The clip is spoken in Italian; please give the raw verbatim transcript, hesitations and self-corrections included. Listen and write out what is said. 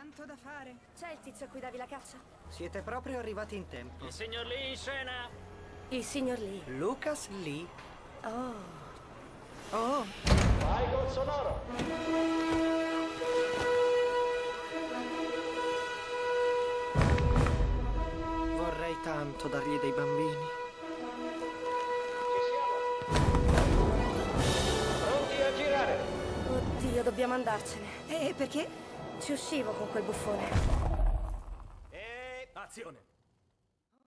tanto da fare. C'è il tizio a cui davi la caccia? Siete proprio arrivati in tempo. Il signor Lee in scena! Il signor Lee. Lucas Lee. Oh. Oh, Vai col sonoro! vorrei tanto dargli dei bambini. Ci siamo! Pronti a girare! Oddio, dobbiamo andarcene. E perché? Ci uscivo con quel buffone. E azione!